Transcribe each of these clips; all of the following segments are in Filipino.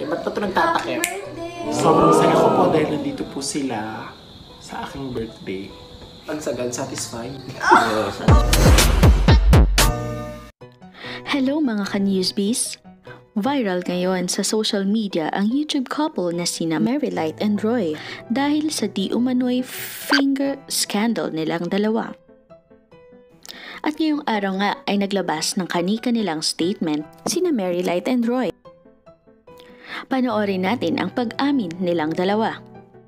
Ba't pa ito nagtatakip? Birthday! Sobrang saya ko po dahil nandito po sila sa aking birthday. Ang sagad, satisfied. Hello mga ka-newsbees! Viral ngayon sa social media ang YouTube couple na sina Marylight and Roy dahil sa di umano'y finger scandal nilang dalawa. At ngayong araw nga ay naglabas ng kani-kanilang statement sina Marylight and Roy. Panoorin natin ang pag-amin nilang dalawa.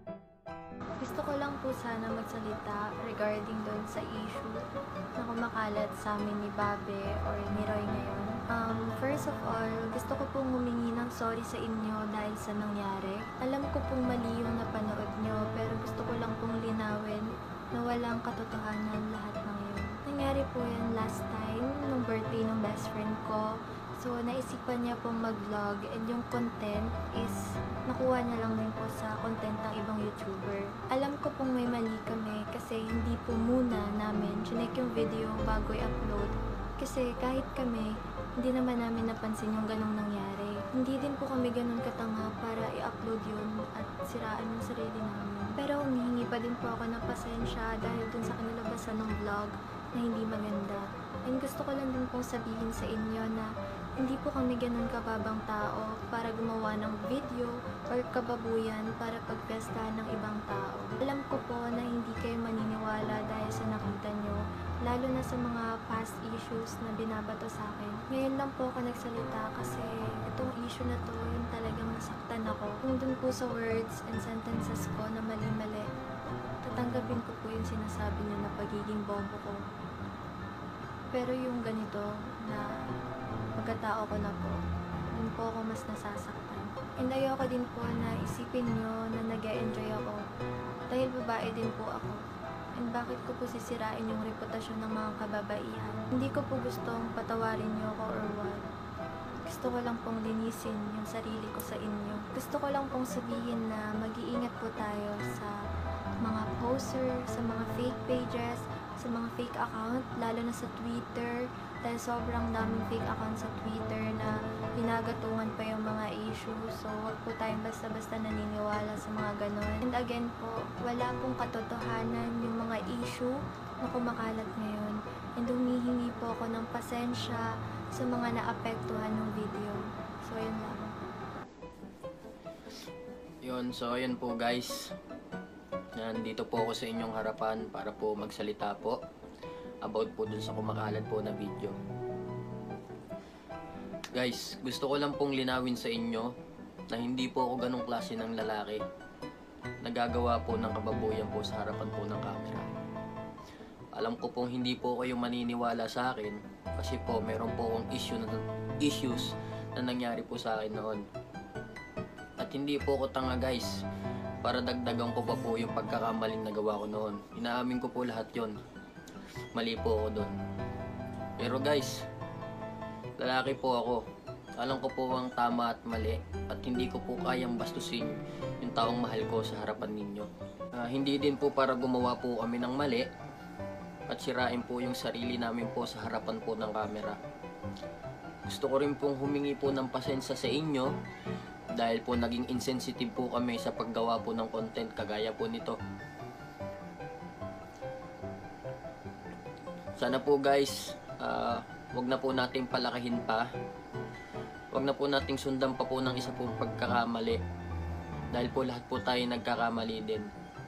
Gusto ko lang po sana magsalita regarding doon sa issue na kumakalat sa amin ni Babe or ni Roy ngayon. First of all, gusto ko pong humingi ng sorry sa inyo dahil sa nangyari. Alam ko pong mali yung napanood nyo, pero gusto ko lang pong linawin na walang katotohanan lahat ng yun. Nangyari po yan last time, nung birthday ng best friend ko. So, naisipan niya pong mag-vlog and yung content is nakuha niya lang din po sa content ng ibang YouTuber. Alam ko pong may mali kami kasi hindi po muna namin chinek yung video bago i-upload. Kasi kahit kami, hindi naman namin napansin yung ganong nangyari. Hindi din po kami ganon katanga para i-upload yun at siraan yung sarili namin. Pero humihingi pa din po ako ng pasensya dahil dun sa kanilabasan ng vlog na hindi maganda. And gusto ko lang din pong sabihin sa inyo na hindi po kami ganun kababang tao para gumawa ng video or kababuyan para pagpestahan ng ibang tao. Alam ko po na hindi kayo maniniwala dahil sa nakita nyo, lalo na sa mga past issues na binabato sa akin. Ngayon lang po ako nagsalita kasi itong issue na to, yung talagang nasaktan ako. Kung dun po sa words and sentences ko na mali-mali, tatanggapin ko po yung sinasabi niyo na pagiging bobo ko. Pero yung ganito na pagkatao ko na po, dun po ako mas nasasaktan. And ayoko din po na isipin nyo na nag-e-enjoy ako dahil babae din po ako. And bakit ko po sisirain yung reputasyon ng mga kababaihan? Hindi ko po gustong patawarin nyo ako or what. Gusto ko lang pong linisin yung sarili ko sa inyo. Gusto ko lang pong sabihin na mag-iingat po tayo sa mga poster, sa mga fake pages, sa mga fake account, lalo na sa Twitter, dahil sobrang daming fake account sa Twitter na pinagatungan pa yung mga issues. So, huwag po tayong basta-basta naniniwala sa mga ganon. And again po, wala pong katotohanan yung mga issue na kumakalat ngayon. And humihingi po ako ng pasensya sa mga naapektuhan ng video. So, yun lang. So yun po guys. Nandito po ako sa inyong harapan para po magsalita po about po dun sa kumakalat po na video. Guys, gusto ko lang pong linawin sa inyo na hindi po ako ganong klase ng lalaki. Nagagawa po ng kababuyan po sa harapan po ng camera. Alam ko pong hindi po kayo maniniwala sa akin kasi po meron po akong issues na nangyari po sa akin noon. At hindi po ako tanga guys para dagdagan ko pa po yung pagkakamaling nagawa ko noon. Inaamin ko po lahat yon. Mali po ako doon. Pero guys, lalaki po ako. Alam ko po ang tama at mali at hindi ko po kayang bastusin yung taong mahal ko sa harapan ninyo. Hindi din po para gumawa po kami ng mali at sirain po yung sarili namin po sa harapan po ng camera. Gusto ko rin pong humingi po ng pasensya sa inyo dahil po naging insensitive po kami sa paggawa po ng content kagaya po nito. Sana po guys, wag na po nating palakihin pa. Wag na po nating sundan pa po ng isa pong pagkakamali. Dahil po lahat po tayo nagkakamali din.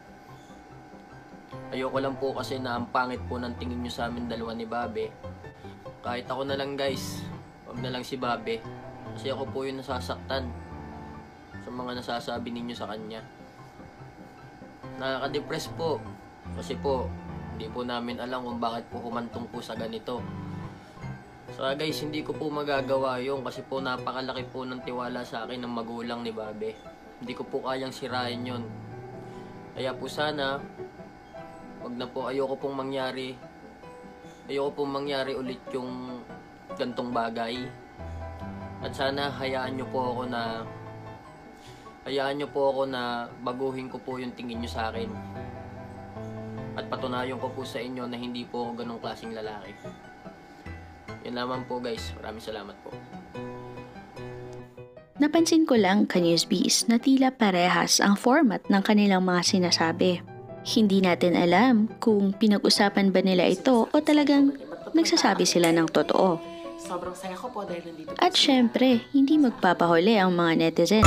Ayoko lang po kasi na ang pangit po ng tingin nyo sa amin dalawa ni Babe. Kahit ako na lang guys, wag na lang si Babe. Kasi ako po yung nasasaktan sa mga nasasabi ninyo sa kanya. Nakaka-depress po kasi po hindi po namin alam kung bakit po humantong po sa ganito. So guys, hindi ko po magagawa yun kasi po napakalaki po ng tiwala sa akin ng magulang ni Babe. Hindi ko po kayang sirain yun. Kaya po sana wag na po, ayoko pong mangyari ulit yung gantong bagay. At sana hayaan nyo po ako na baguhin ko po yung tingin nyo sa akin. At patunayan ko po sa inyo na hindi po ako ganong klaseng lalaki. Yan lamang po guys. Maraming salamat po. Napansin ko lang ka-newsbees na tila parehas ang format ng kanilang mga sinasabi. Hindi natin alam kung pinag-usapan ba nila ito o talagang nagsasabi sila ng totoo. Sobrang saya ko po dahil nandito po At sila. syempre, hindi magpapahuli ang mga netizen.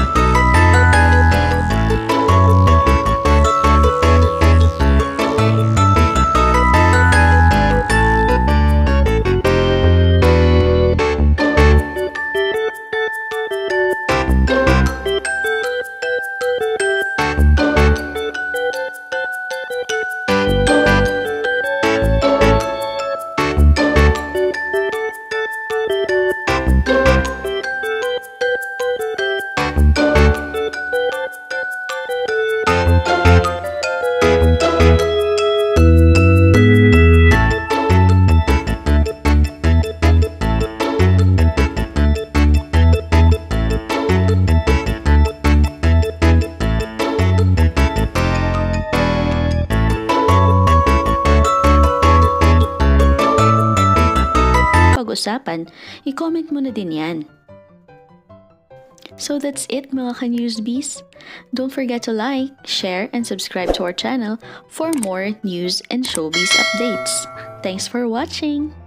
Pag-usapan, i-comment mo na din yan. So that's it mga ka-newsbees. Don't forget to like, share, and subscribe to our channel for more news and showbiz updates. Thanks for watching!